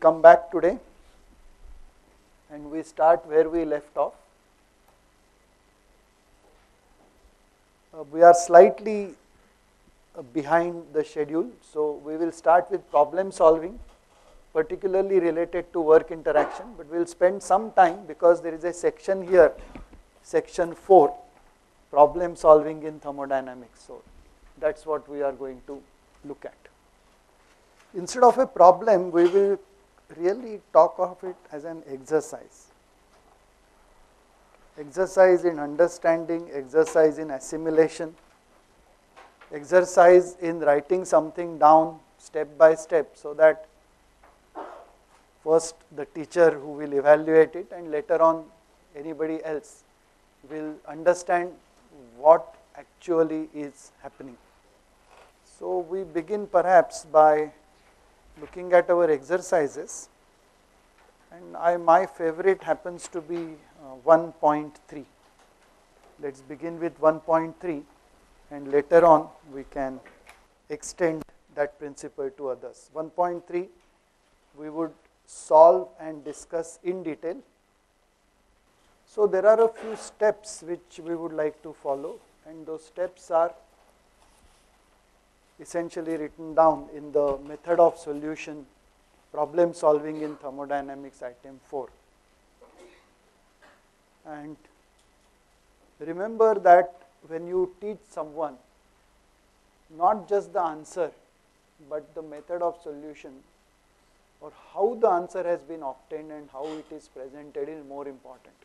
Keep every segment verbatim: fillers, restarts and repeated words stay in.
come back today and we start where we left off. Uh, we are slightly uh, behind the schedule, so we will start with problem solving, particularly related to work interaction, but we will spend some time because there is a section here, section four, problem solving in thermodynamics. So that's what we are going to look at. Instead of a problem, we will really talk of it as an exercise. Exercise in understanding, exercise in assimilation, exercise in writing something down step by step so that first the teacher who will evaluate it and later on anybody else will understand what actually is happening. So we begin perhaps by looking at our exercises, and I, my favorite happens to be uh, one point three. Let's begin with one point three and later on we can extend that principle to others. one point three we would solve and discuss in detail. So there are a few steps which we would like to follow, and those steps are essentially written down in the method of solution, problem solving in thermodynamics, item four. And remember that when you teach someone, not just the answer, but the method of solution or how the answer has been obtained and how it is presented is more important.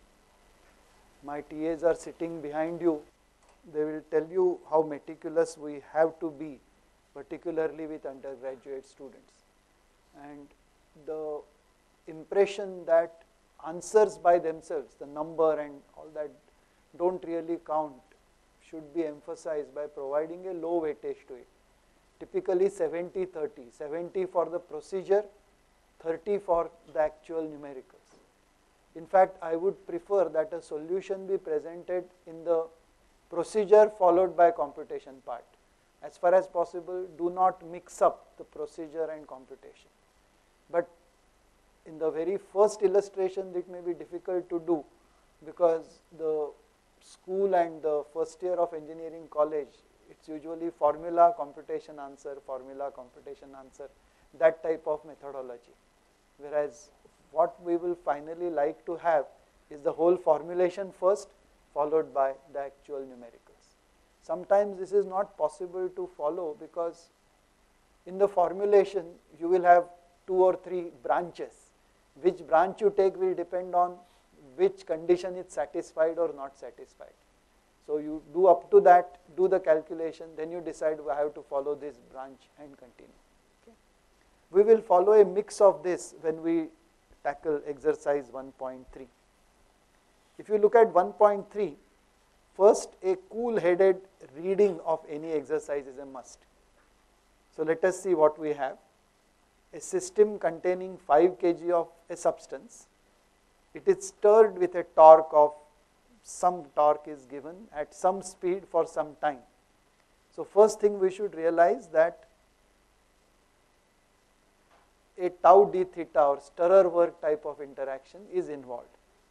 My T As are sitting behind you. They will tell you how meticulous we have to be, particularly with undergraduate students. And the impression that answers by themselves, the number and all that don't really count, should be emphasized by providing a low weightage to it. Typically seventy thirty, seventy for the procedure, thirty for the actual numericals. In fact, I would prefer that a solution be presented in the procedure followed by computation part. As far as possible, do not mix up the procedure and computation. But in the very first illustration, it may be difficult to do because the school and the first year of engineering college, it's usually formula, computation, answer, formula, computation, answer, that type of methodology. Whereas what we will finally like to have is the whole formulation first, followed by the actual numericals. Sometimes this is not possible to follow because in the formulation you will have two or three branches. Which branch you take will depend on which condition is satisfied or not satisfied. So you do up to that, do the calculation, then you decide I have to follow this branch and continue. Okay. We will follow a mix of this when we tackle exercise one point three. If you look at one point three, first, a cool-headed reading of any exercise is a must. So let us see what we have. A system containing five kilograms of a substance. It is stirred with a torque of, some torque is given at some speed for some time. So first thing we should realize that a tau d theta or stirrer work type of interaction is involved.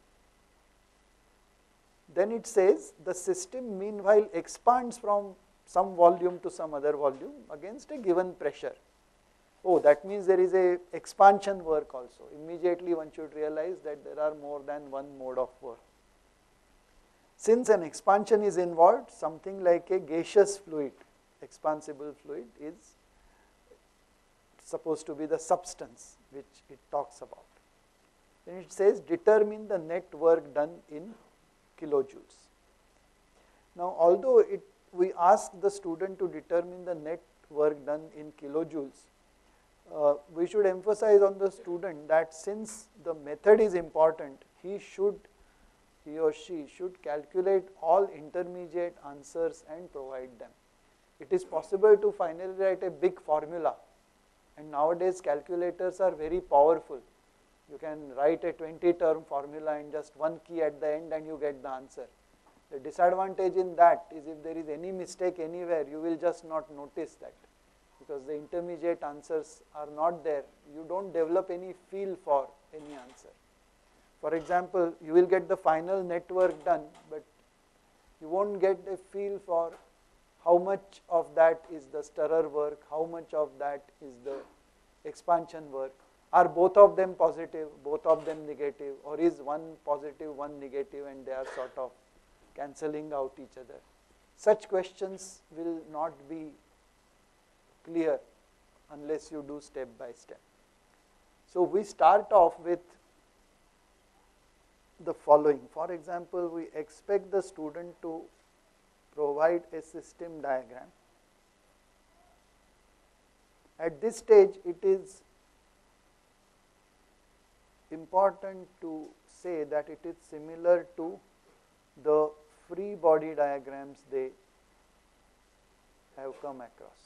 Then it says the system meanwhile expands from some volume to some other volume against a given pressure. Oh, that means there is a expansion work also. Immediately one should realize that there are more than one mode of work. Since an expansion is involved, something like a gaseous fluid, expansible fluid, is supposed to be the substance which it talks about. Then it says determine the net work done in kilojoules. Now, although it, we ask the student to determine the net work done in kilojoules, uh, we should emphasize on the student that since the method is important, he should, he or she should calculate all intermediate answers and provide them. It is possible to finally write a big formula, and nowadays calculators are very powerful. You can write a twenty term formula and just one key at the end and you get the answer. The disadvantage in that is if there is any mistake anywhere, you will just not notice that. because the intermediate answers are not there. You don't develop any feel for any answer. For example, you will get the final network done, but you won't get a feel for how much of that is the stirrer work, how much of that is the expansion work. Are both of them positive, both of them negative, or is one positive, one negative, and they are sort of cancelling out each other? Such questions will not be clear unless you do step by step. So we start off with the following. For example, we expect the student to provide a system diagram. At this stage, it is important to say that it is similar to the free body diagrams they have come across.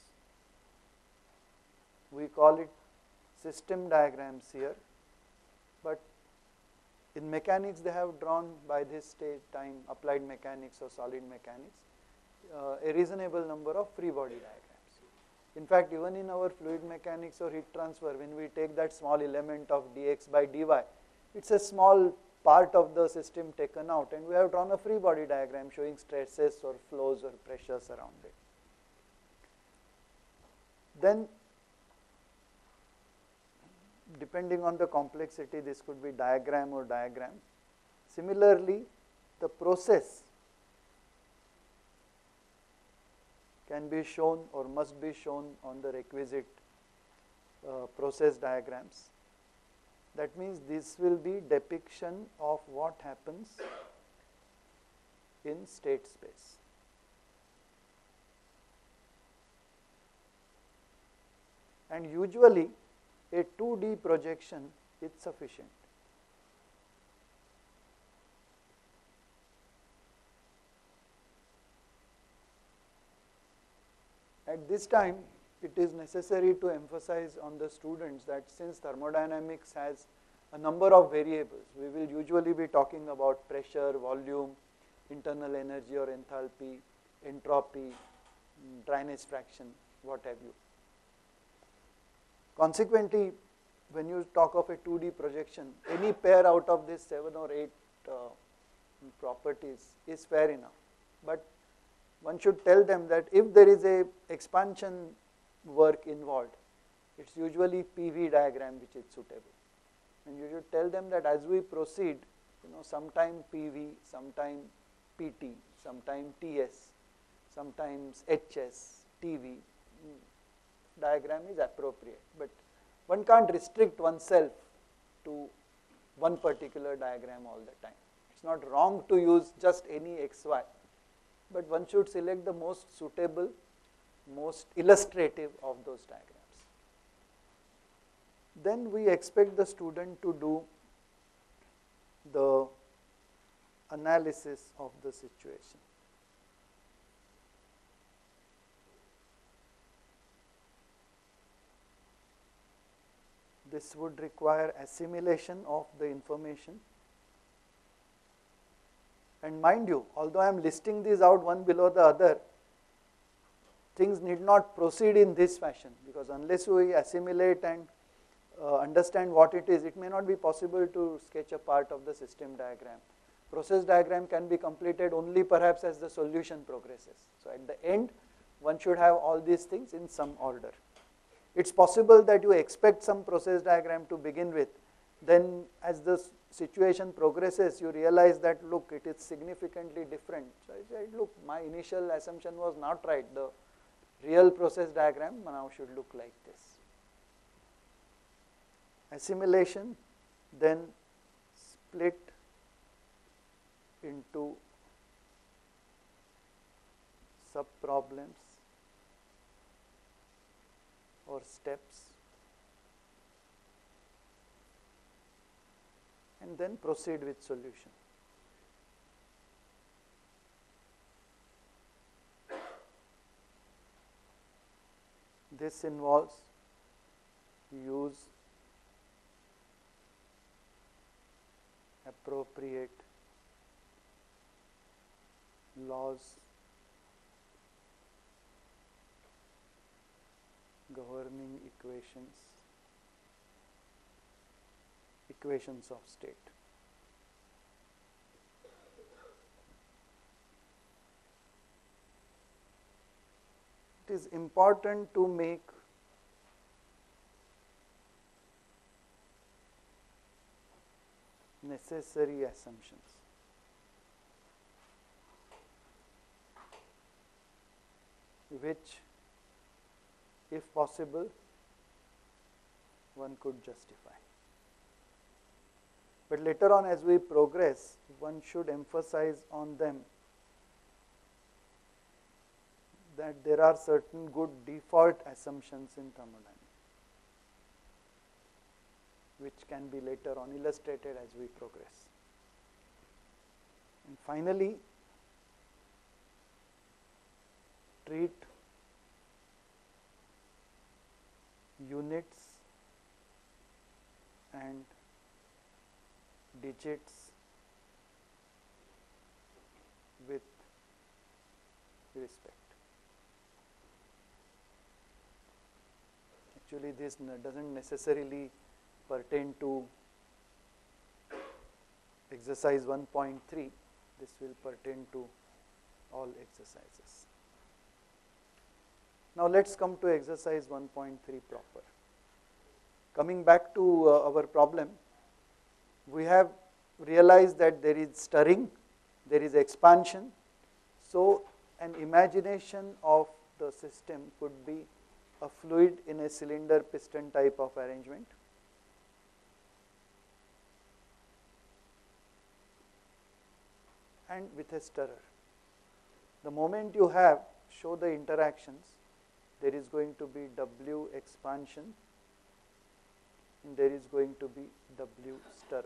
We call it system diagrams here, but in mechanics they have drawn by this stage time, applied mechanics or solid mechanics, uh, a reasonable number of free body diagrams. In fact, even in our fluid mechanics or heat transfer, when we take that small element of dx by dy, it's a small part of the system taken out, and we have drawn a free body diagram showing stresses or flows or pressures around it. Then, depending on the complexity, this could be diagram or diagram. Similarly, the process can be shown or must be shown on the requisite uh, process diagrams. That means this will be depiction of what happens in state space. And usually a two D projection is sufficient. At this time, it is necessary to emphasize on the students that since thermodynamics has a number of variables, we will usually be talking about pressure, volume, internal energy or enthalpy, entropy, dryness fraction, what have you. Consequently, when you talk of a two D projection, any pair out of these seven or eight uh, properties is fair enough. But one should tell them that if there is a expansion work involved, it's usually P V diagram which is suitable. And you should tell them that as we proceed, you know, sometime P V, sometime P T, sometime T S, sometimes H S, T V, diagram is appropriate. But one can't restrict oneself to one particular diagram all the time. It's not wrong to use just any X Y, but one should select the most suitable, most illustrative of those diagrams. Then we expect the student to do the analysis of the situation. This would require assimilation of the information. And mind you, although I am listing these out one below the other, things need not proceed in this fashion, because unless we assimilate and uh, understand what it is, it may not be possible to sketch a part of the system diagram. Process diagram can be completed only perhaps as the solution progresses. So at the end, one should have all these things in some order. It's possible that you expect some process diagram to begin with. Then as the situation progresses, you realize that, look, it is significantly different. So I said, look, my initial assumption was not right. The real process diagram now should look like this. Assimilation, then split into sub-problems or steps, and then proceed with solution. This involves use appropriate laws, governing equations, equations of state. It is important to make necessary assumptions. Which, if possible, one could justify. But later on, as we progress, one should emphasize on them that there are certain good default assumptions in thermodynamics, which can be later on illustrated as we progress. And finally, treat units and digits with respect. Actually, this doesn't necessarily pertain to exercise one point three. This will pertain to all exercises. Now let's come to exercise one point three proper. Coming back to uh, our problem, we have realized that there is stirring, there is expansion. So an imagination of the system could be a fluid in a cylinder piston type of arrangement. And with a stirrer. The moment you have, show the interactions, there is going to be W expansion and there is going to be W stirrer.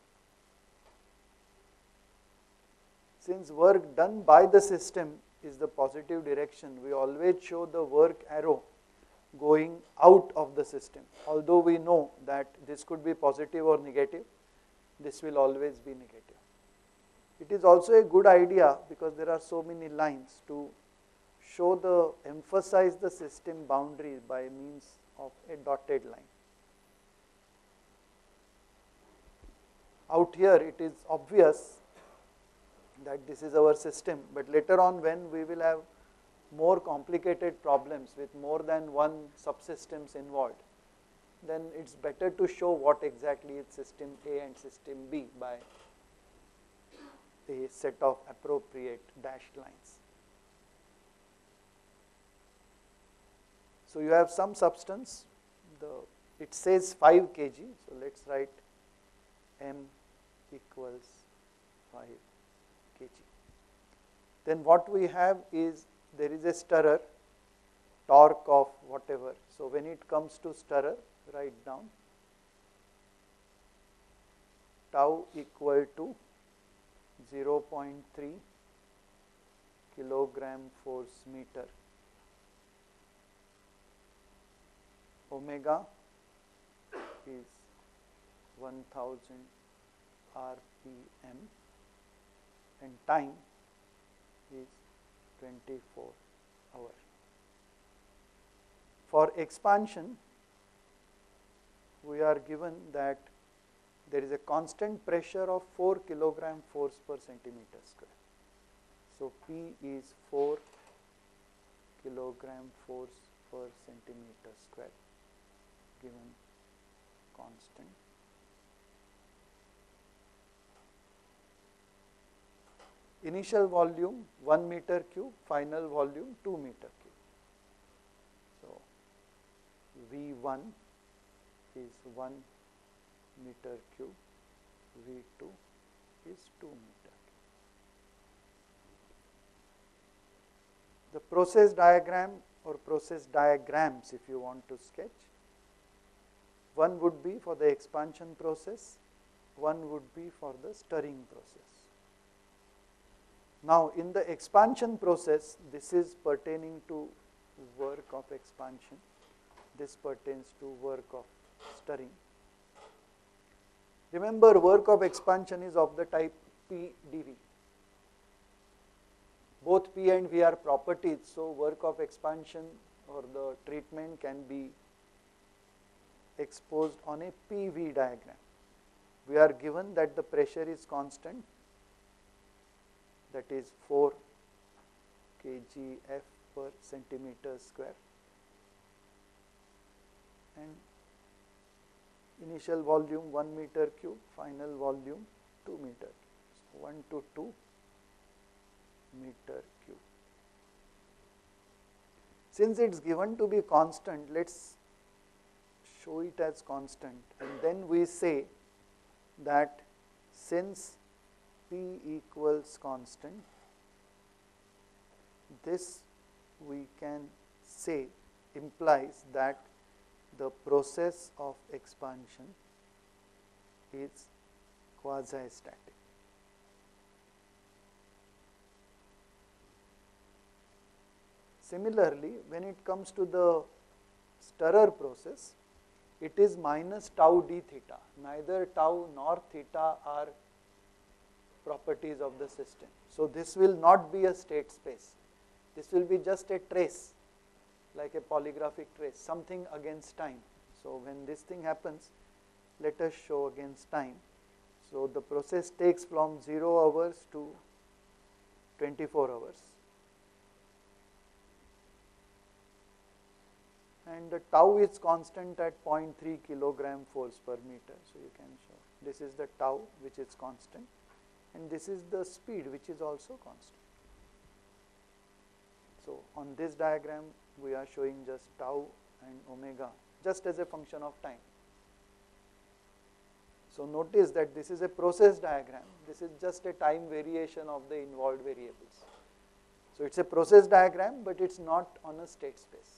Since work done by the system is the positive direction, we always show the work arrow going out of the system. Although we know that this could be positive or negative, this will always be negative. It is also a good idea, because there are so many lines, to show the, emphasize the system boundary by means of a dotted line. Out here it is obvious that this is our system, but later on when we will have more complicated problems with more than one subsystems involved, then it's better to show what exactly is system A and system B by a set of appropriate dashed lines. So you have some substance, the, it says five kilograms, so let's write M equals five kilograms. Then what we have is, there is a stirrer, torque of whatever. So when it comes to stirrer, write down tau equal to zero point three kilogram force meter, omega is one thousand R P M and time is twenty-four hours. For expansion, we are given that there is a constant pressure of four kilogram force per centimeter square. So P is four kilogram force per centimeter square, given constant. Initial volume one meter cube, final volume two meter cube. So V one is one meter cube, V two is two meter cube. The process diagram or process diagrams, if you want to sketch, one would be for the expansion process, one would be for the stirring process. Now in the expansion process, this is pertaining to work of expansion, this pertains to work of stirring. Remember, work of expansion is of the type P d V. Both P and V are properties, so work of expansion or the treatment can be exposed on a P V diagram. We are given that the pressure is constant, that is four kilograms F per centimeter square, and initial volume one meter cube, final volume two meter cube. So one to two meter cube. Since it is given to be constant, let us show it as constant, and then we say that since P equals constant, this we can say implies that the process of expansion is quasi-static. Similarly, when it comes to the stirrer process, it is minus tau d theta. Neither tau nor theta are properties of the system. So this will not be a state space. This will be just a trace, like a polygraphic trace, something against time. So when this thing happens, let us show against time. So the process takes from zero hours to twenty-four hours. And the tau is constant at zero point three kilogram force per meter. So you can show this is the tau which is constant, and this is the speed which is also constant. So on this diagram we are showing just tau and omega just as a function of time. So notice that this is a process diagram. This is just a time variation of the involved variables. So it's a process diagram, but it's not on a state space.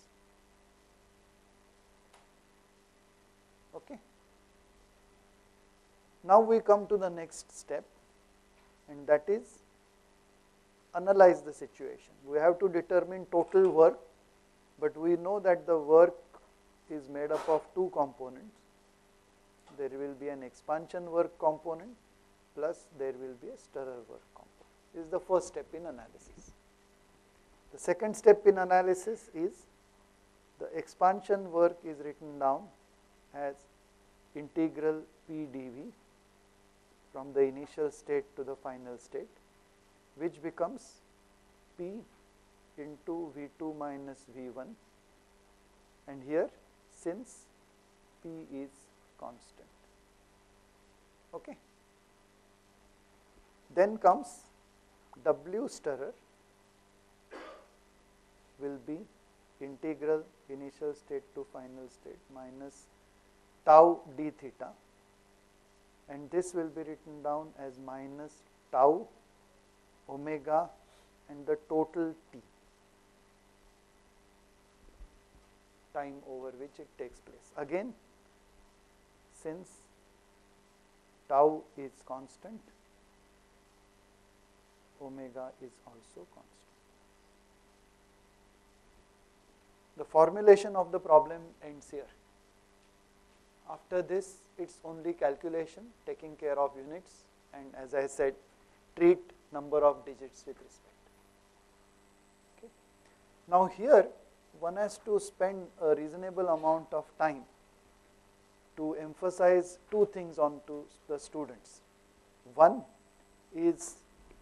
Okay. Now we come to the next step, and that is analyze the situation. We have to determine total work, but we know that the work is made up of two components. There will be an expansion work component plus there will be a stirrer work component. This is the first step in analysis. The second step in analysis is the expansion work is written down as integral P dV from the initial state to the final state, which becomes P into V two minus V one, and here since P is constant. Okay. Then comes W stirrer will be integral initial state to final state minus tau d theta, and this will be written down as minus tau omega and the total T, time over which it takes place. Again, since tau is constant, omega is also constant. The formulation of the problem ends here. After this, it's only calculation, taking care of units, and as I said, treat number of digits with respect. Okay. Now here, one has to spend a reasonable amount of time to emphasize two things on to the students. One is,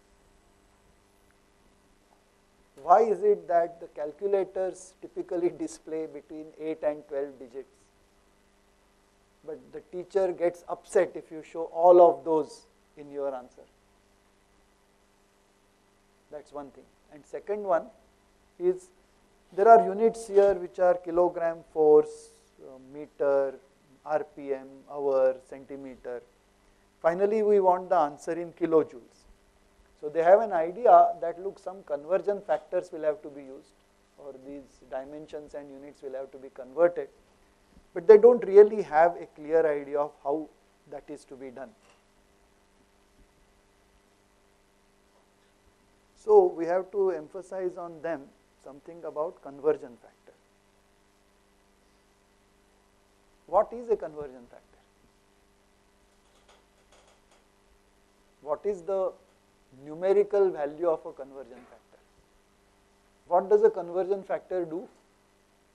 why is it that the calculators typically display between eight and twelve digits, but the teacher gets upset if you show all of those in your answer? That's one thing. And second one is, there are units here which are kilogram force, uh, meter, R P M, hour, centimeter. Finally, we want the answer in kilojoules. So they have an idea that, look, some conversion factors will have to be used, or these dimensions and units will have to be converted, but they don't really have a clear idea of how that is to be done. So we have to emphasize on them something about conversion factor. What is a conversion factor? What is the numerical value of a conversion factor? What does a conversion factor do?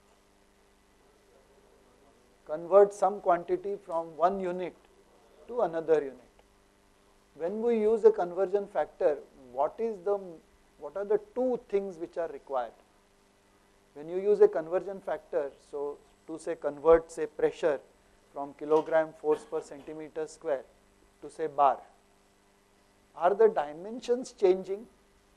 convert some quantity from one unit to another unit. When we use a conversion factor, what is the, what are the two things which are required? When you use a conversion factor, so to say convert say pressure from kilogram force per centimeter square to say bar, are the dimensions changing?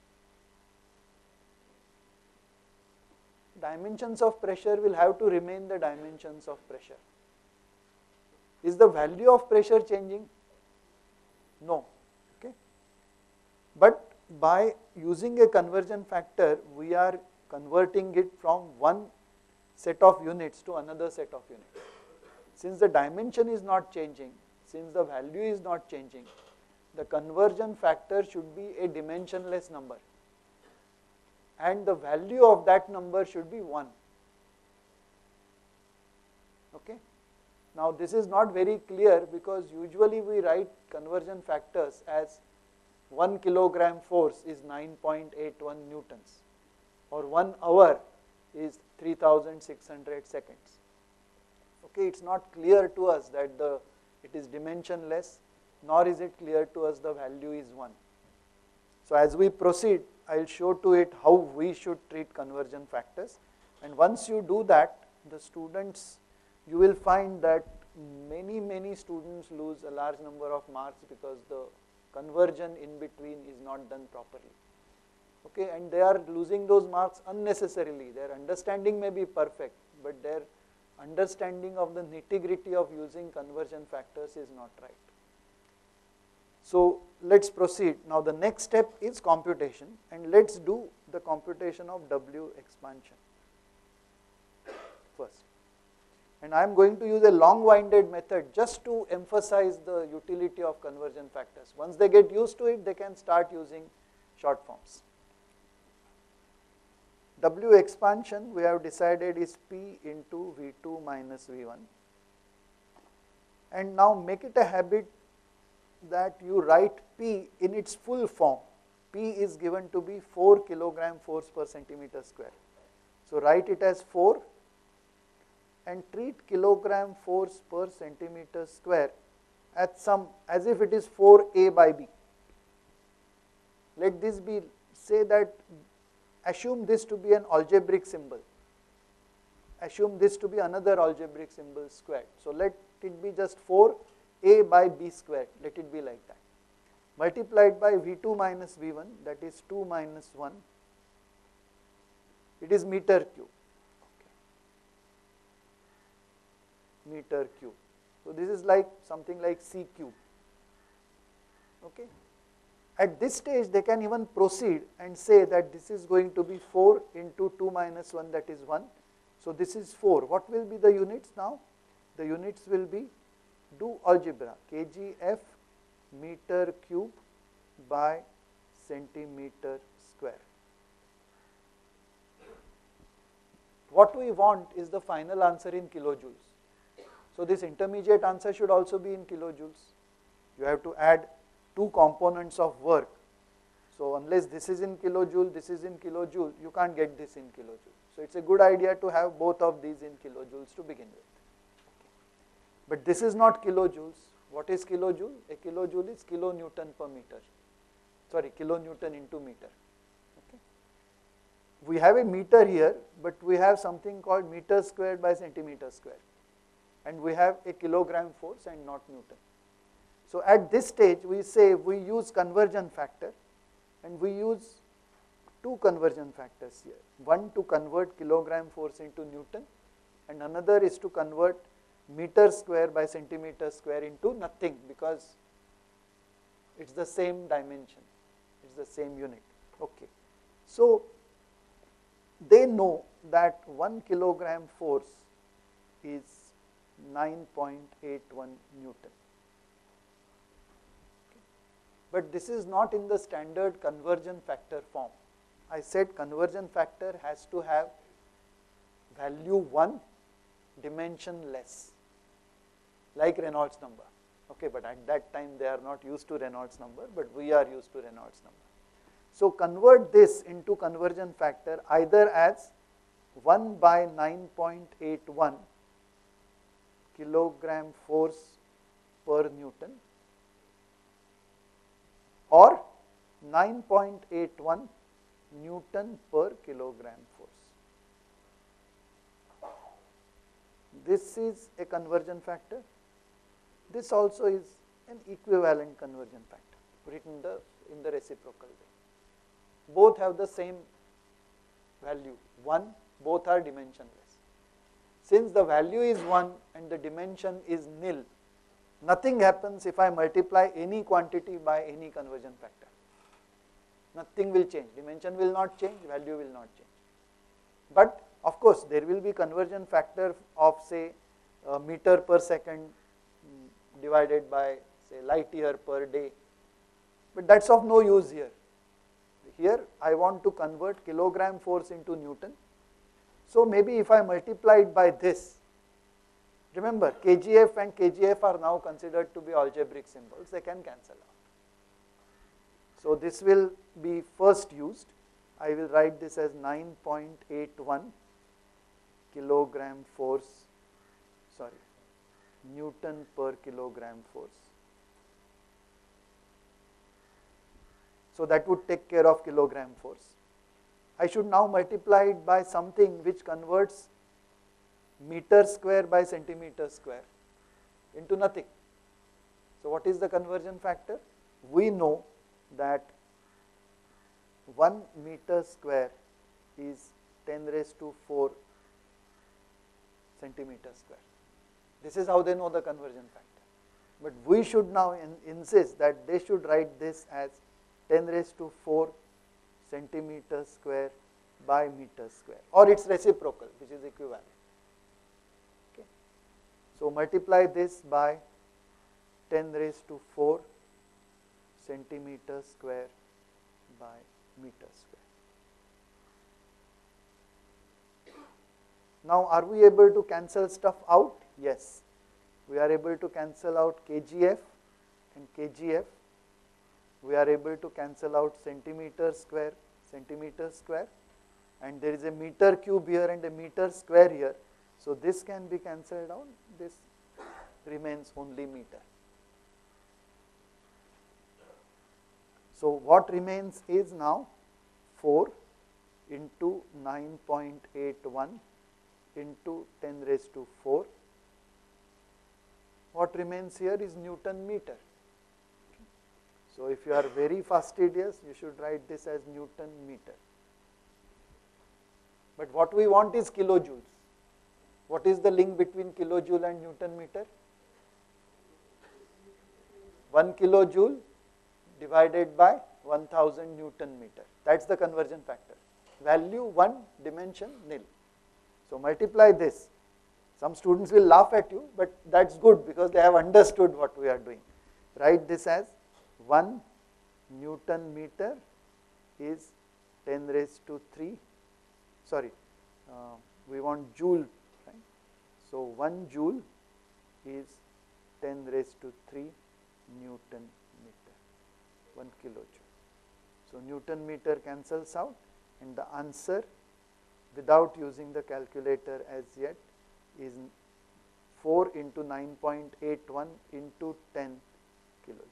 Dimensions of pressure will have to remain the dimensions of pressure. Is the value of pressure changing? No. Okay. But by using a conversion factor, we are converting it from one set of units to another set of units. Since the dimension is not changing, since the value is not changing, the conversion factor should be a dimensionless number. And the value of that number should be one. Okay. Now this is not very clear because usually we write conversion factors as one kilogram force is nine point eight one newtons, or one hour is three thousand six hundred seconds. Okay, it's not clear to us that the it is dimensionless, nor is it clear to us the value is one. So as we proceed, I will show to it how we should treat conversion factors, and once you do that, the students, you will find that many many students lose a large number of marks because the conversion in between is not done properly. Okay, and they are losing those marks unnecessarily. Their understanding may be perfect, but their understanding of the nitty-gritty of using conversion factors is not right. So let's proceed. Now the next step is computation, and let's do the computation of W expansion first. And I am going to use a long-winded method just to emphasize the utility of conversion factors. Once they get used to it, they can start using short forms. W expansion we have decided is P into V two minus V one. And now make it a habit that you write P in its full form. P is given to be four kilogram force per centimeter square. So write it as four and treat kilogram force per centimeter square at some, as if it is four A by B. Let this be, say that, assume this to be an algebraic symbol. Assume this to be another algebraic symbol squared. So let it be just four A by B squared, let it be like that. Multiplied by V two minus V one, that is two minus one, it is meter cube. Okay. Meter cube. So this is like something like C cube. Okay. At this stage, they can even proceed and say that this is going to be four into two minus one, that is one. So this is four. What will be the units now? The units will be, do algebra, kgf meter cube by centimeter square. What we want is the final answer in kilojoules. So this intermediate answer should also be in kilojoules. You have to add two components of work. So unless this is in kilojoule, this is in kilojoule, you can't get this in kilojoule. So it's a good idea to have both of these in kilojoules to begin with. But this is not kilojoules. What is kilojoule? A kilojoule is kilonewton per meter. Sorry, kilonewton into meter. Okay. We have a meter here, but we have something called meter squared by centimeter squared. And we have a kilogram force and not Newton. So at this stage, we say we use conversion factor, and we use two conversion factors here. One to convert kilogram force into Newton, and another is to convert meter square by centimeter square into nothing, because it's the same dimension, it's the same unit. Okay. So they know that one kilogram force is nine point eight one Newton. Okay. But this is not in the standard conversion factor form. I said conversion factor has to have value one, dimension less, like Reynolds number. Okay, but at that time they are not used to Reynolds number, but we are used to Reynolds number. So convert this into conversion factor either as one by nine point eight one kilogram force per Newton or nine point eight one Newton per kilogram force. This is a conversion factor. This also is an equivalent conversion factor. Put it in the, in the reciprocal way. Both have the same value, one, both are dimensionless. Since the value is one and the dimension is nil, nothing happens if I multiply any quantity by any conversion factor. Nothing will change, dimension will not change, value will not change. But of course, there will be conversion factor of say uh, meter per second mm, divided by say light year per day, but that is of no use here. Here I want to convert kilogram force into Newton. So maybe if I multiply it by this, remember K G F and K G F are now considered to be algebraic symbols, they can cancel out. So this will be first used. I will write this as nine point eight one kilogram force, sorry, Newton per kilogram force. So that would take care of kilogram force. I should now multiply it by something which converts meter square by centimeter square into nothing. So what is the conversion factor? We know that one meter square is ten raised to four centimeter square. This is how they know the conversion factor. But we should now in, insist that they should write this as ten raised to four centimeter square by meter square, or its reciprocal, which is equivalent. Okay. So multiply this by ten raised to four centimeter square by meter square. Now are we able to cancel stuff out? Yes. We are able to cancel out K G F and K G F. We are able to cancel out centimeter square, centimeter square, and there is a meter cube here and a meter square here. So this can be cancelled out, this remains only meter. So what remains is now four into nine point eight one into ten raised to four. What remains here is Newton meter. So if you are very fastidious, you should write this as Newton meter. But what we want is kilojoules. What is the link between kilojoule and Newton meter? one kilojoule divided by one thousand Newton meter. That is the conversion factor. Value one, dimension nil. So multiply this. Some students will laugh at you, but that is good because they have understood what we are doing. Write this as one Newton meter is ten raised to three, sorry, uh, we want joule, right? So one joule is ten raised to three Newton meter, one kilojoule. So Newton meter cancels out, and the answer without using the calculator as yet is four into nine point eight one into ten kilojoule.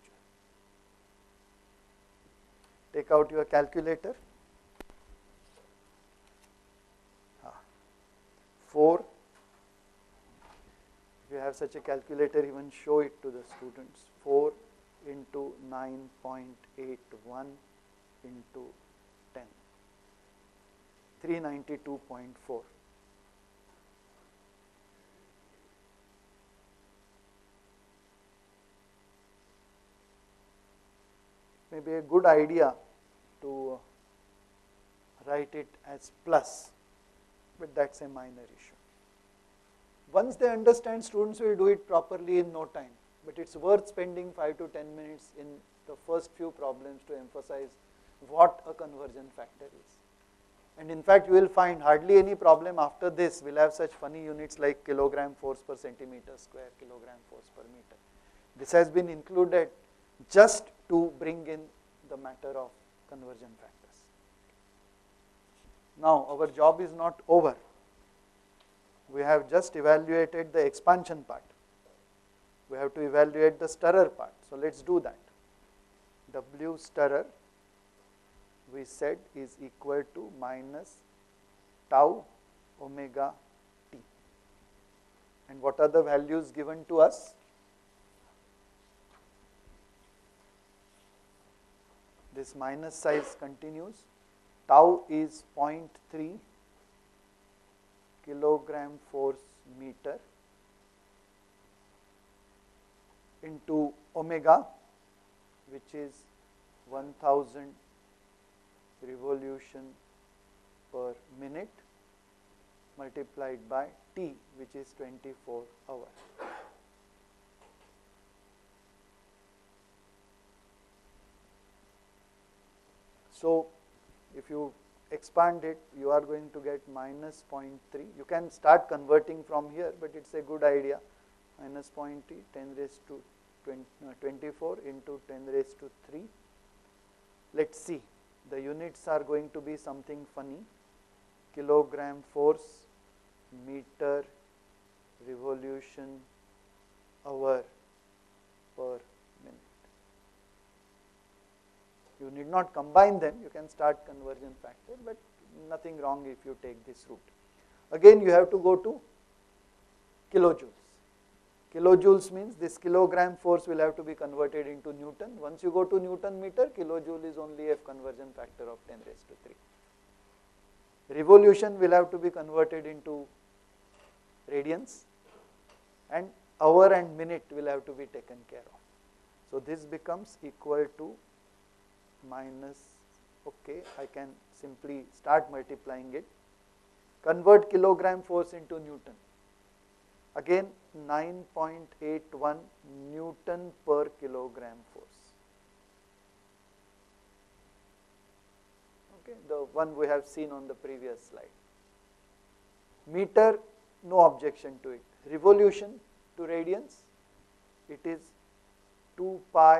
Take out your calculator. Ah. four, if you have such a calculator, even show it to the students. four into nine point eight one into ten, three hundred ninety-two point four. May be a good idea to write it as plus, but that is a minor issue. Once they understand, students will do it properly in no time, but it is worth spending five to ten minutes in the first few problems to emphasize what a conversion factor is. And in fact, you will find hardly any problem after this will have such funny units like kilogram force per centimeter square, kilogram force per meter. This has been included just to bring in the matter of conversion factors. Now our job is not over. We have just evaluated the expansion part. we have to evaluate the stirrer part. So let's do that. W stirrer we said is equal to minus tau omega t. And what are the values given to us? This minus size continues. Tau is zero point three kilogram force meter into omega, which is one thousand revolution per minute, multiplied by T, which is twenty-four hours. So if you expand it, you are going to get minus zero point three. You can start converting from here, but it's a good idea. Minus zero point three, ten raised to twenty-four into ten raised to three. Let's see. The units are going to be something funny. Kilogram force, meter, revolution, hour per minute. You need not combine them. You can start conversion factor, but nothing wrong if you take this route. Again, you have to go to kilojoules. Kilojoules means this kilogram force will have to be converted into Newton. Once you go to Newton meter, kilojoule is only a conversion factor of ten raised to three. Revolution will have to be converted into radians, and hour and minute will have to be taken care of. So this becomes equal to minus, okay, I can simply start multiplying it. Convert kilogram force into Newton. Again, nine point eight one Newton per kilogram force. Okay, the one we have seen on the previous slide. Meter, no objection to it. Revolution to radians, it is two pi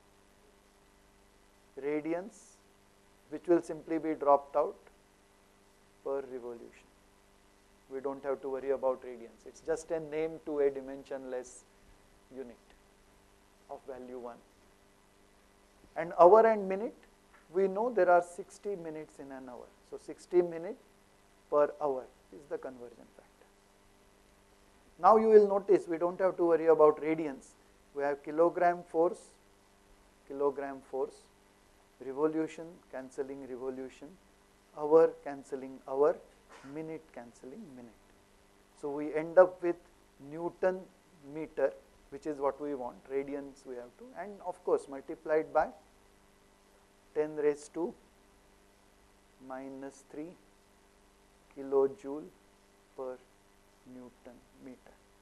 radians, which will simply be dropped out per revolution. We don't have to worry about radians. It's just a name to a dimensionless unit of value one. And hour and minute, we know there are sixty minutes in an hour. So sixty minutes per hour is the conversion factor. Now you will notice we don't have to worry about radians. We have kilogram force, kilogram force, revolution cancelling revolution, hour cancelling hour, minute cancelling minute. So we end up with Newton meter, which is what we want, radians we have to, and of course multiplied by ten raised to minus three kilojoule per Newton meter.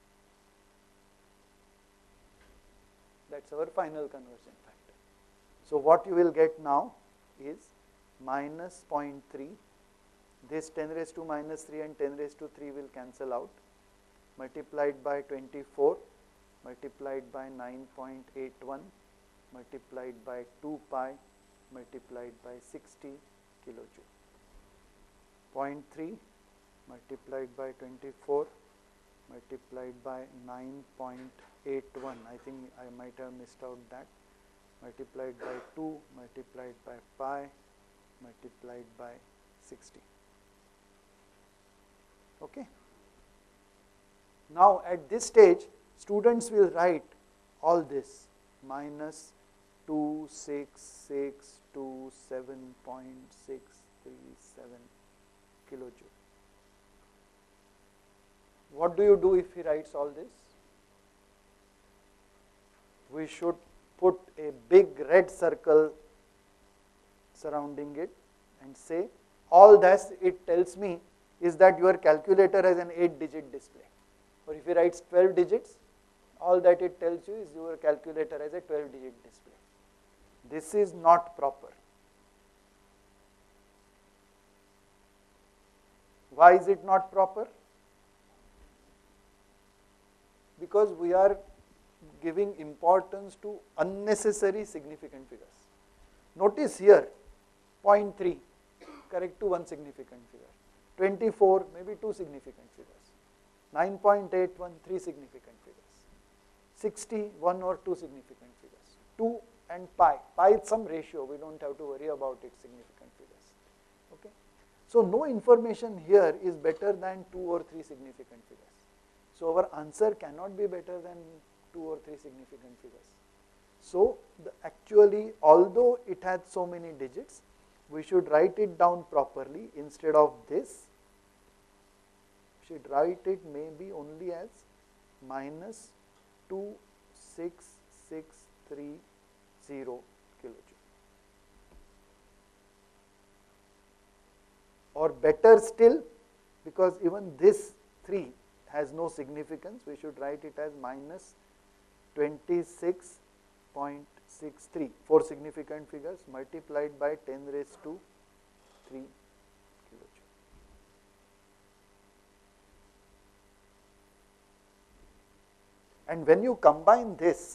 That's our final conversion factor. So what you will get now is minus zero point three. This ten raised to minus three and ten raised to three will cancel out, multiplied by twenty-four, multiplied by nine point eight one, multiplied by two pi, multiplied by sixty kilojoule. zero point three multiplied by twenty-four, multiplied by nine point eight one, I think I might have missed out that, multiplied by two, multiplied by pi, multiplied by sixty. Okay. Now at this stage, students will write all this minus two six six two seven point six three seven kilojoule. What do you do if he writes all this? We should put a big red circle surrounding it and say all that it tells me is that your calculator has an eight digit display. Or if he writes twelve digits, all that it tells you is your calculator has a twelve digit display. This is not proper. Why is it not proper? Because we are giving importance to unnecessary significant figures. Notice here, zero point three, correct to one significant figure. twenty-four, maybe two significant figures. nine point eight one, three significant figures. sixty, one or two significant figures. two and pi. Pi is some ratio, we don't have to worry about its significant figures. Okay. So no information here is better than two or three significant figures. So our answer cannot be better than two or three significant figures. So the actually, although it has so many digits, we should write it down properly. Instead of this, we should write it maybe only as minus two six six three zero kilojoule. Or better still, because even this three has no significance, we should write it as minus twenty-six point six three, four significant figures multiplied by ten raised to three kilojoule. And when you combine this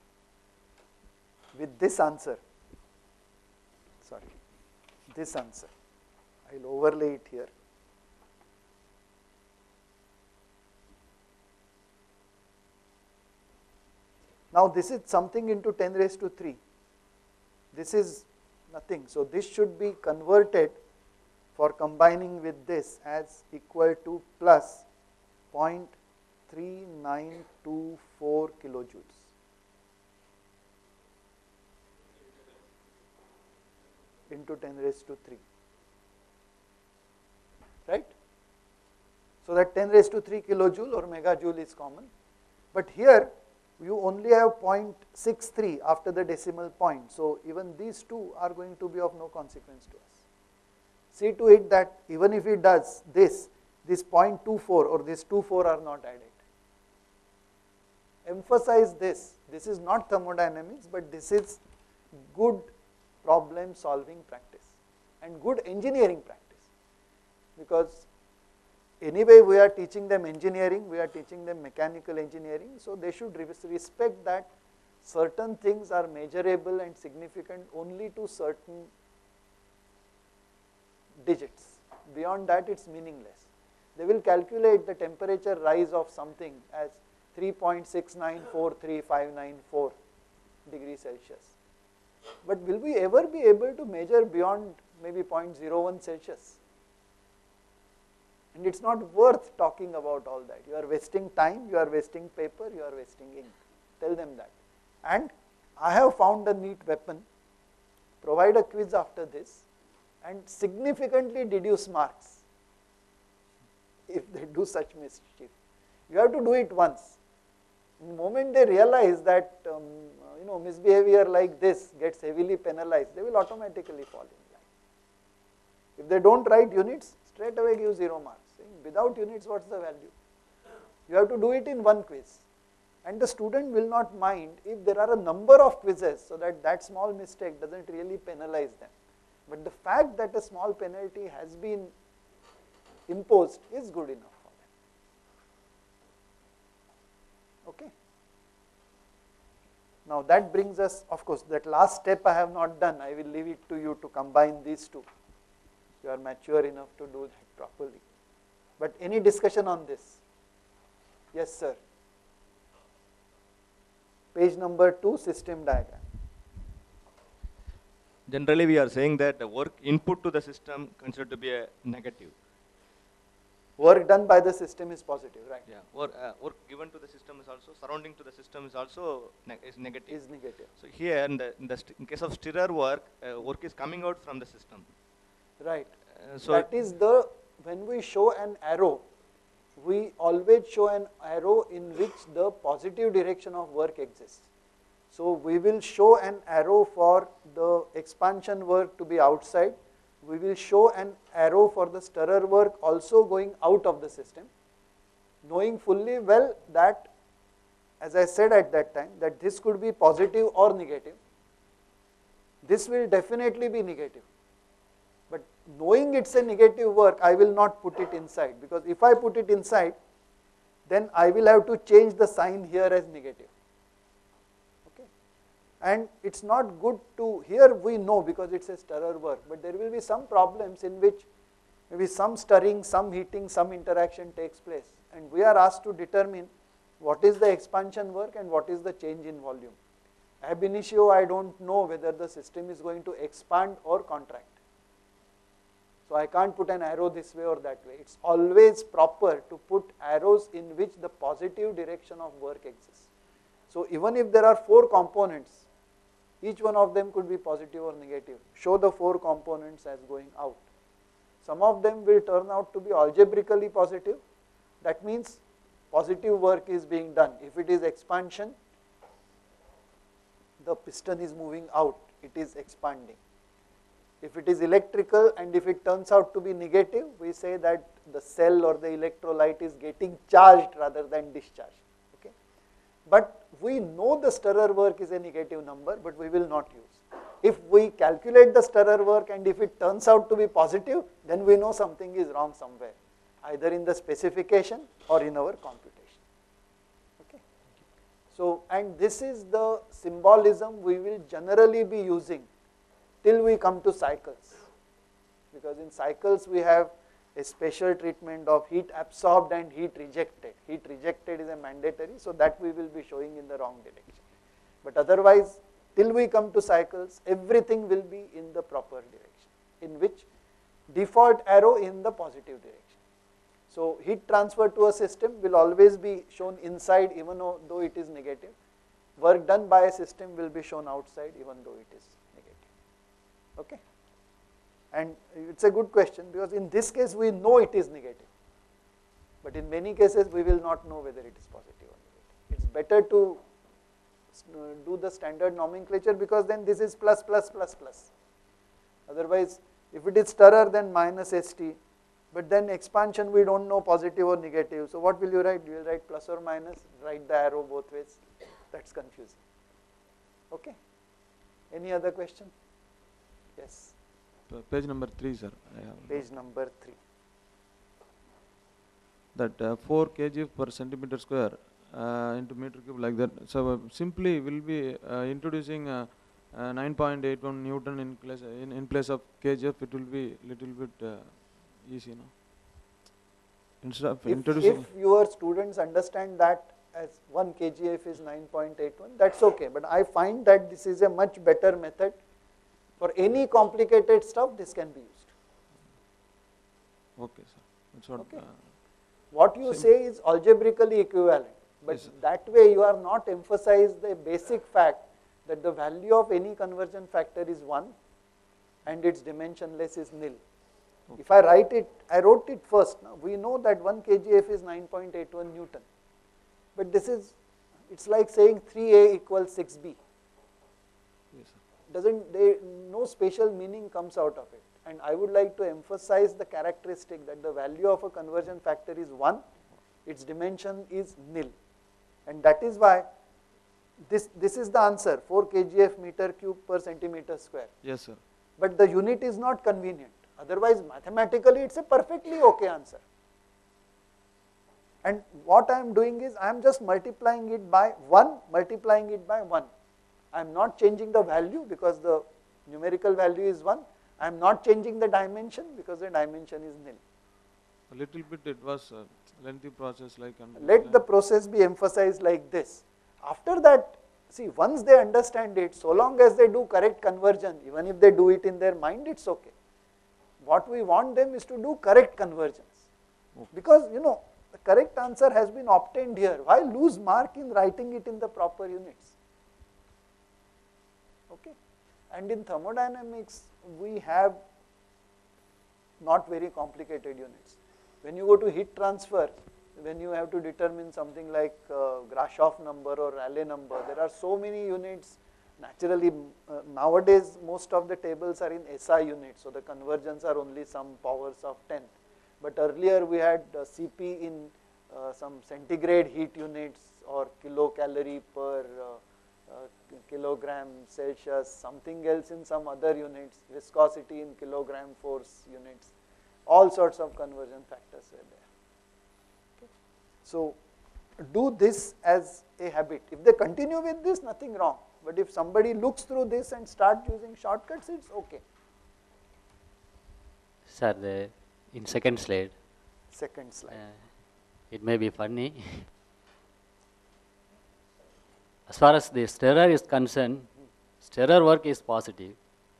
with this answer, sorry, this answer, I will overlay it here. Now this is something into ten raised to three. This is nothing. So this should be converted for combining with this as equal to plus zero point three nine two four kilojoules. Into ten raised to three. Right? So that ten raised to three kilojoule or megajoule is common. But here you only have zero point six three after the decimal point. So even these two are going to be of no consequence to us. See to it that even if it does this, this zero point two four or this two four are not added. Emphasize this. This is not thermodynamics, but this is good problem solving practice and good engineering practice. Because anyway, we are teaching them engineering, we are teaching them mechanical engineering, so they should respect that certain things are measurable and significant only to certain digits. Beyond that, it's meaningless. They will calculate the temperature rise of something as three point six nine four three five nine four degrees Celsius. But will we ever be able to measure beyond maybe zero point zero one Celsius? And it's not worth talking about all that. You are wasting time, you are wasting paper, you are wasting ink. Tell them that. And I have found a neat weapon. Provide a quiz after this and significantly deduce marks if they do such mischief. You have to do it once. The moment they realize that um, you know, misbehavior like this gets heavily penalized, they will automatically fall in line. If they don't write units, straight away give zero marks. Without units, what's the value? You have to do it in one quiz. And the student will not mind if there are a number of quizzes, so that that small mistake doesn't really penalize them. But the fact that a small penalty has been imposed is good enough for them. Okay. Now that brings us, of course, that last step I have not done. I will leave it to you to combine these two. You are mature enough to do that properly. But any discussion on this? Yes, sir. Page number two, system diagram. Generally, we are saying that the work input to the system considered to be a negative. Work done by the system is positive, right? Yeah. Work, uh, work given to the system is also, surrounding to the system is also ne is negative. Is negative. So here, in the, in, the in case of stirrer work, uh, work is coming out from the system. Right. Uh, so that is the, when we show an arrow, we always show an arrow in which the positive direction of work exists. So we will show an arrow for the expansion work to be outside. We will show an arrow for the stirrer work also going out of the system, knowing fully well that, as I said at that time, that this could be positive or negative. This will definitely be negative. But knowing it's a negative work, I will not put it inside, because if I put it inside, then I will have to change the sign here as negative. Okay. And it's not good to, here we know because it's a stirrer work, but there will be some problems in which maybe some stirring, some heating, some interaction takes place. And we are asked to determine what is the expansion work and what is the change in volume. Ab initio, I don't know whether the system is going to expand or contract. So I can't put an arrow this way or that way. It's always proper to put arrows in which the positive direction of work exists. So even if there are four components, each one of them could be positive or negative. Show the four components as going out. Some of them will turn out to be algebraically positive. That means positive work is being done. If it is expansion, the piston is moving out, it is expanding. If it is electrical and if it turns out to be negative, we say that the cell or the electrolyte is getting charged rather than discharged. Okay? But we know the stirrer work is a negative number, but we will not use. If we calculate the stirrer work and if it turns out to be positive, then we know something is wrong somewhere, either in the specification or in our computation. Okay? So, and this is the symbolism we will generally be using till we come to cycles, because in cycles we have a special treatment of heat absorbed and heat rejected. Heat rejected is a mandatory, so that we will be showing in the wrong direction. But otherwise, till we come to cycles, everything will be in the proper direction, in which default arrow in the positive direction. So heat transfer to a system will always be shown inside even though it is negative. Work done by a system will be shown outside even though it is negative. Okay? And it's a good question, because in this case we know it is negative, but in many cases we will not know whether it is positive or negative. It's better to do the standard nomenclature, because then this is plus plus plus plus. Otherwise, if it is stirrer, then minus S T, but then expansion we don't know positive or negative. So what will you write? You will write plus or minus, write the arrow both ways. That's confusing. Okay? Any other question? Yes. Page number three, sir. I have Page number three. That uh, four kilograms per centimeter square uh, into meter cube, like that. So uh, simply we'll be uh, introducing uh, uh, nine point eight one Newton in place in, in place of kgf. It will be little bit uh, easy, no? Instead of If, introducing. if your students understand that as one kgf is nine point eight one, that's okay. But I find that this is a much better method. For any complicated stuff, this can be used. Okay, sir. That's what. Okay. Uh, what you say is algebraically equivalent, but yes, that way you are not emphasized the basic fact that the value of any conversion factor is one and its dimensionless is nil. Okay. If I write it, I wrote it first. Now we know that one kgf is nine point eight one Newton, but this is, it's like saying three A equals six B. Yes, sir. Doesn't they, no special meaning comes out of it. And I would like to emphasize the characteristic that the value of a conversion factor is one, its dimension is nil. And that is why this, this is the answer, four kgf meter cube per centimeter square. Yes, sir. But the unit is not convenient. Otherwise, mathematically, it's a perfectly okay answer. And what I am doing is, I am just multiplying it by one, multiplying it by one. I am not changing the value because the numerical value is one. I am not changing the dimension because the dimension is nil. A little bit it was a lengthy process, like. Let the process be emphasized like this. After that, see, once they understand it, so long as they do correct conversion, even if they do it in their mind, it's okay. What we want them is to do correct conversions. Okay. Because, you know, the correct answer has been obtained here. Why lose mark in writing it in the proper units? Okay. And in thermodynamics, we have not very complicated units. When you go to heat transfer, when you have to determine something like uh, Grashof number or Rayleigh number, there are so many units. Naturally, uh, nowadays most of the tables are in S I units, so the conversions are only some powers of ten. But earlier we had uh, C P in uh, some centigrade heat units or kilocalorie per uh, uh, kilogram Celsius, something else in some other units, viscosity in kilogram force units, all sorts of conversion factors were there. Okay. So do this as a habit. If they continue with this, nothing wrong. But if somebody looks through this and start using shortcuts, it's okay. Sir, the, in second slide. Second slide. Uh, it may be funny. As far as the stirrer is concerned, stirrer work is positive.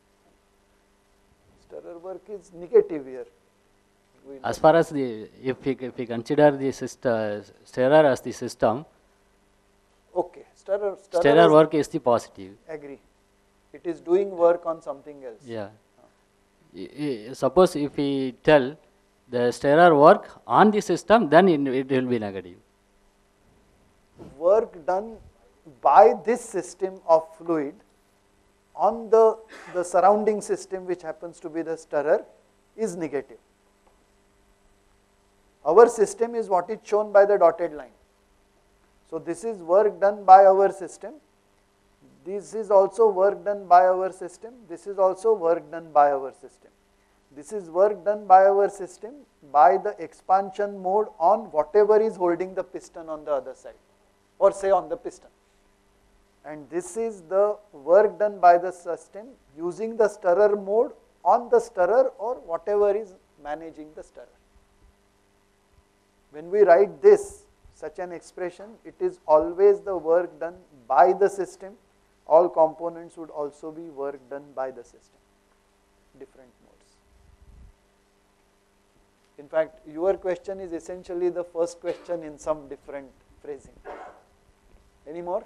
Stirrer work is negative here. We As know. far as the, if we, if we consider the system, stirrer as the system, Okay, stirrer, stirrer, stirrer is, work is the positive. agree. It is doing work on something else. Yeah. I- I- Suppose if we tell the stirrer work on the system, then it, it will be negative. Work done by this system of fluid on the, the surrounding system, which happens to be the stirrer, is negative. Our system is what is shown by the dotted line. So this is work done by our system. This is also work done by our system. This is also work done by our system. This is work done by our system by the expansion mode on whatever is holding the piston on the other side, or say on the piston. And this is the work done by the system using the stirrer mode on the stirrer or whatever is managing the stirrer. When we write this, such an expression, it is always the work done by the system. All components would also be work done by the system, different modes. In fact, your question is essentially the first question in some different phrasing. Any more?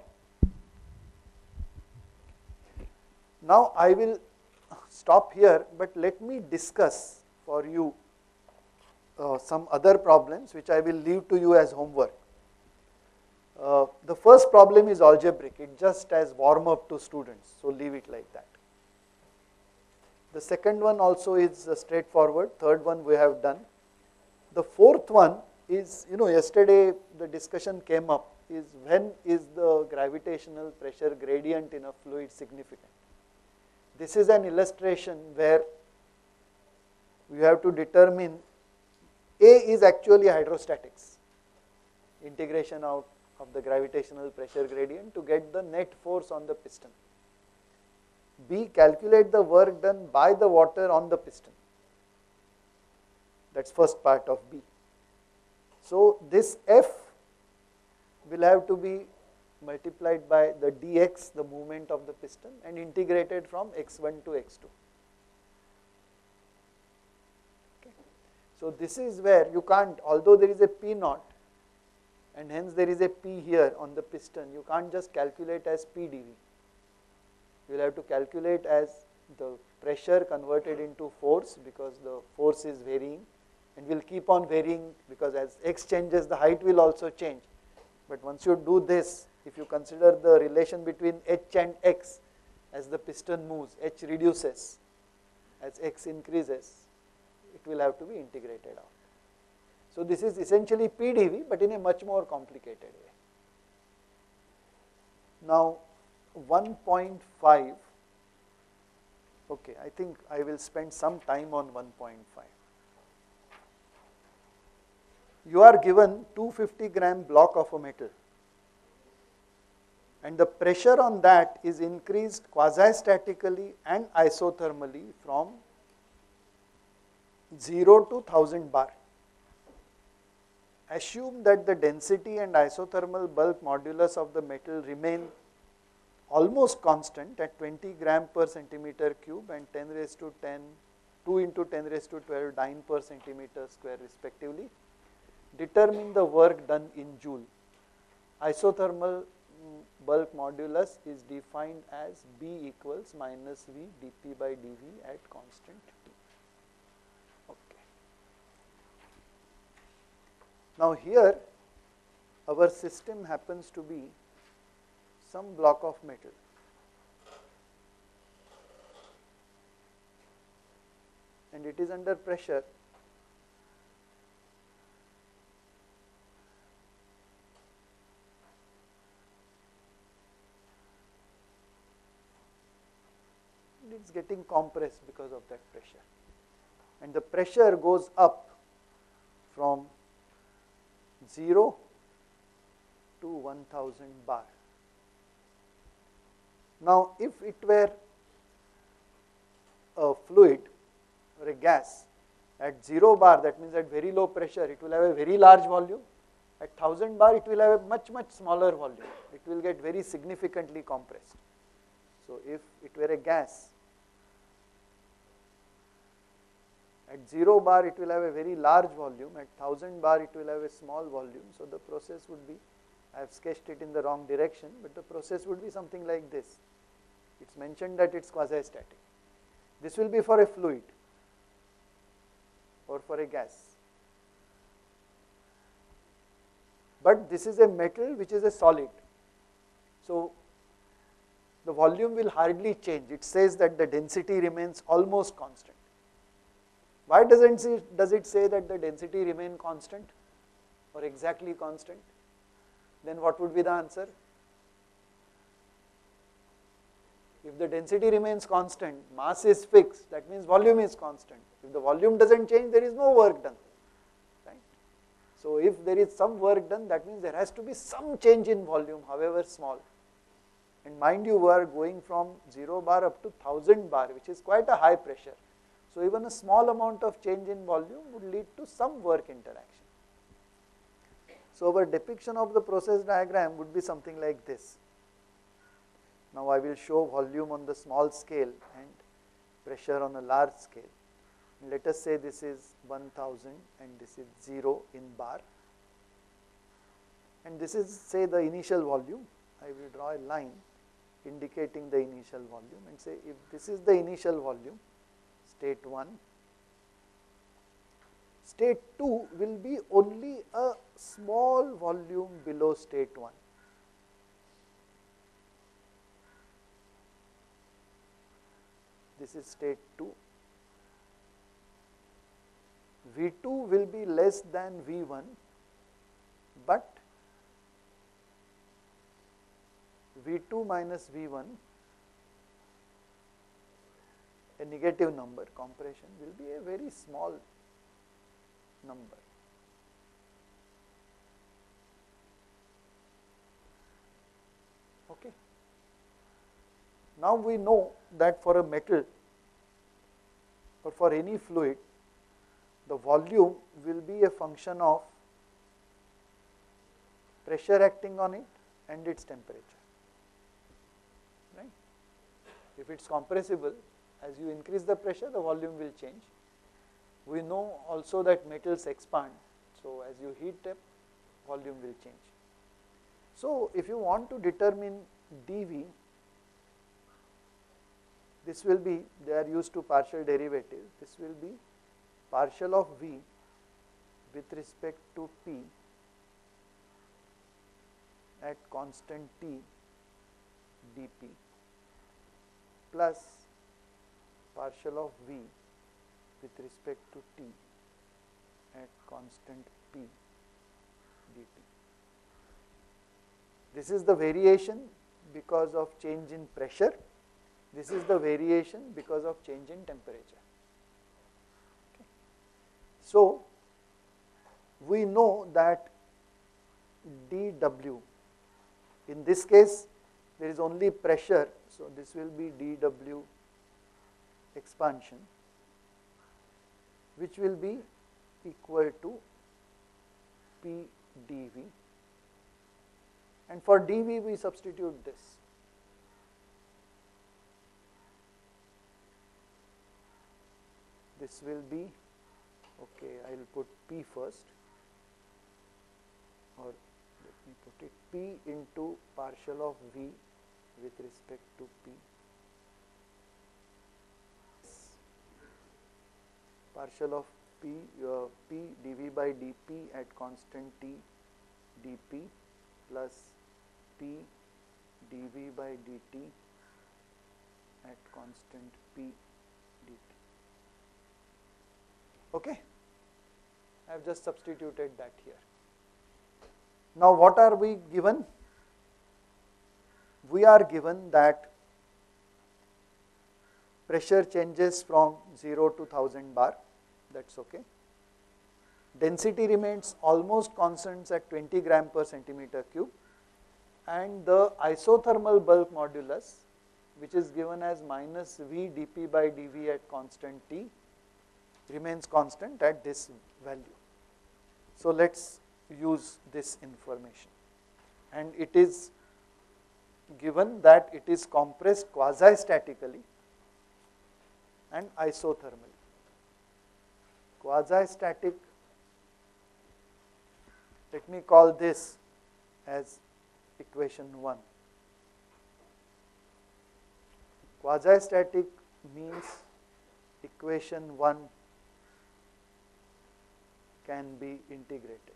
Now I will stop here, but let me discuss for you uh, some other problems which I will leave to you as homework. Uh, the first problem is algebraic, it just as warm up to students, so leave it like that. The second one also is uh, straightforward, third one we have done. The fourth one is, you know, yesterday the discussion came up, is when is the gravitational pressure gradient in a fluid significant? This is an illustration where you have to determine, A is actually hydrostatics, integration out of the gravitational pressure gradient to get the net force on the piston. B, calculate the work done by the water on the piston. That's first part of B. So this F will have to be multiplied by the dx, the movement of the piston, and integrated from x one to x two. Okay. So this is where you can't, although there is a P naught, and hence there is a P here on the piston, you can't just calculate as P dV. You will have to calculate as the pressure converted into force, because the force is varying and will keep on varying, because as x changes the height will also change. But once you do this, if you consider the relation between h and x, as the piston moves, h reduces, as x increases, it will have to be integrated out. So this is essentially P dV, but in a much more complicated way. Now one point five, okay, I think I will spend some time on one point five. You are given two hundred fifty gram block of a metal, and the pressure on that is increased quasi-statically and isothermally from zero to one thousand bar. Assume that the density and isothermal bulk modulus of the metal remain almost constant at twenty gram per centimeter cube and ten raised to ten, two into ten raised to twelve dyne per centimeter square respectively. Determine the work done in joule. Isothermal bulk modulus is defined as B equals minus V dP by dV at constant T. Okay. Now here our system happens to be some block of metal. And it is under pressure. It is getting compressed because of that pressure. And the pressure goes up from zero to one thousand bar. Now, if it were a fluid or a gas at zero bar, that means at very low pressure, it will have a very large volume. At one thousand bar, it will have a much, much smaller volume. It will get very significantly compressed. So if it were a gas, at zero bar, it will have a very large volume. At one thousand bar, it will have a small volume. So the process would be, I have sketched it in the wrong direction, but the process would be something like this. It's mentioned that it's quasi-static. This will be for a fluid or for a gas. But this is a metal which is a solid. So the volume will hardly change. It says that the density remains almost constant. Why doesn't it, does it say that the density remain constant or exactly constant? Then what would be the answer? If the density remains constant, mass is fixed, that means volume is constant. If the volume doesn't change, there is no work done. Right? So if there is some work done, that means there has to be some change in volume, however small. And mind you, we are going from zero bar up to one thousand bar, which is quite a high pressure. So even a small amount of change in volume would lead to some work interaction. So our depiction of the process diagram would be something like this. Now I will show volume on the small scale and pressure on a large scale. Let us say this is one thousand and this is zero in bar. And this is, say, the initial volume. I will draw a line indicating the initial volume and say if this is the initial volume, state one, state two will be only a small volume below state one. This is state two. V two will be less than V one, but V two minus V one, a negative number, compression, will be a very small number. Okay. Now we know that for a metal or for any fluid, the volume will be a function of pressure acting on it and its temperature. Right? If it's compressible, as you increase the pressure, the volume will change. We know also that metals expand, so as you heat them, volume will change. So if you want to determine dV, this will be, they are used to partial derivative, this will be partial of V with respect to P at constant T dP plus partial of V with respect to T at constant P dt. This is the variation because of change in pressure. This is the variation because of change in temperature. Okay. So we know that dW, in this case there is only pressure, so this will be dW expansion, which will be equal to P dV, and for dV we substitute this. This will be, okay, I will put P first, or let me put it P into partial of V with respect to P, partial of P, uh, P dV by dP at constant T dP plus P dV by dt at constant P dt. Okay, I have just substituted that here. Now what are we given? We are given that pressure changes from zero to one thousand bar, that's okay. Density remains almost constant at twenty gram per centimeter cube, and the isothermal bulk modulus, which is given as minus V dP by dV at constant T, remains constant at this value. So let's use this information, and it is given that it is compressed quasi-statically and isothermally. Quasi-static, let me call this as equation one. Quasi-static means equation one can be integrated.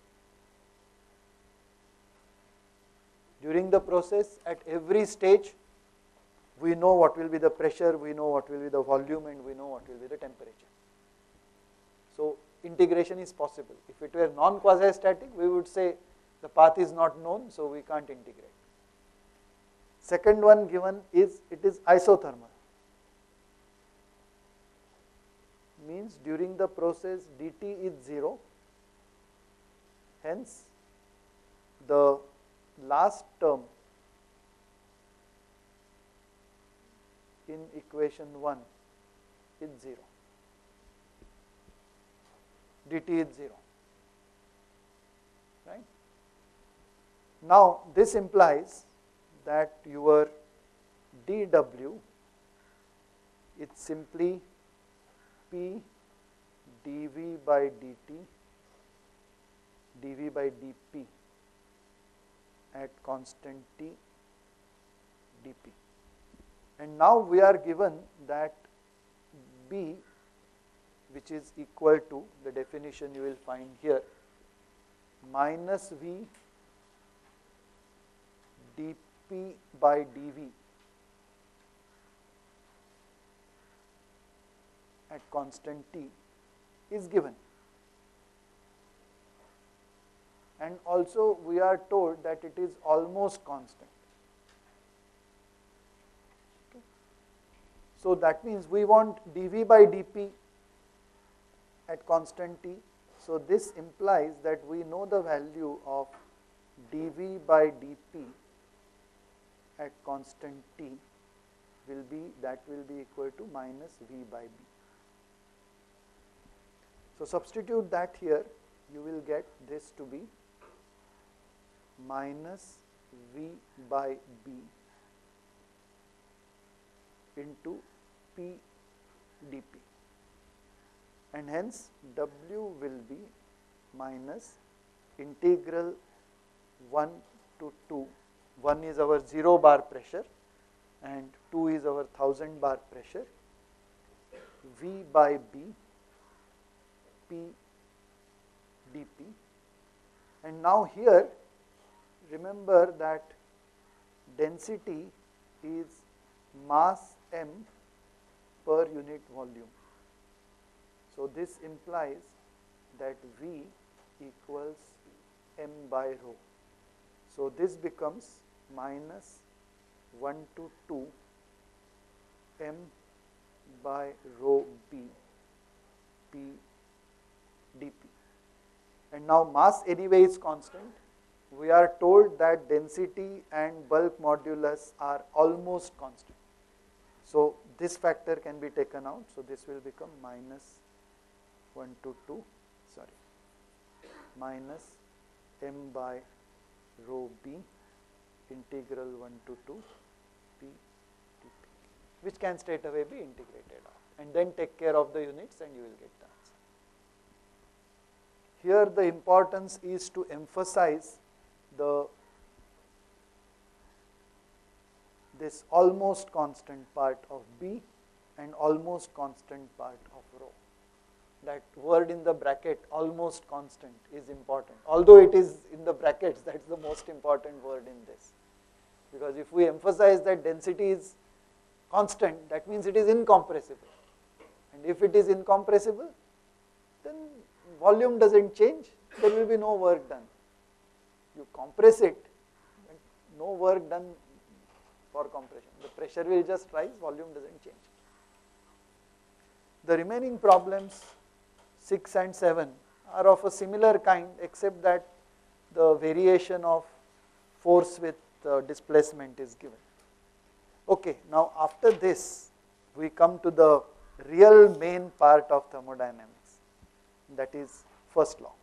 During the process, at every stage, we know what will be the pressure, we know what will be the volume, and we know what will be the temperature. So integration is possible. If it were non-quasi-static, we would say the path is not known, so we can't integrate. Second one given is it is isothermal. Means during the process dt is zero, hence the last term in equation one is zero. dt is zero. Right? Now this implies that your dW is simply P dV by dt, dV by dP at constant T dP. And now we are given that B, which is equal to the definition you will find here, minus V dP by dV at constant T is given. And also we are told that it is almost constant. Okay. So that means we want dV by dP at constant T. So this implies that we know the value of dV by dP at constant T will be, that will be equal to minus V by B. So substitute that here, you will get this to be minus V by B into P dP, and hence W will be minus integral one to two. one is our zero bar pressure and two is our one thousand bar pressure, V by B P dP. And now here remember that density is mass m per unit volume. So this implies that V equals m by rho. So this becomes minus one to two m by rho B P dP. And now mass anyway is constant. We are told that density and bulk modulus are almost constant. So this factor can be taken out. So this will become minus one to two, sorry, minus m by rho B integral one to two P dP, which can straight away be integrated out, and then take care of the units and you will get the answer. Here the importance is to emphasize the this almost constant part of B and almost constant part of rho. That word in the bracket, almost constant, is important. Although it is in the brackets, that's the most important word in this. Because if we emphasize that density is constant, that means it is incompressible. And if it is incompressible, then volume doesn't change, there will be no work done. You compress it, no work done for compression. The pressure will just rise, volume doesn't change. The remaining problems, six and seven, are of a similar kind, except that the variation of force with uh, displacement is given. Okay, now after this, we come to the real main part of thermodynamics, that is first law.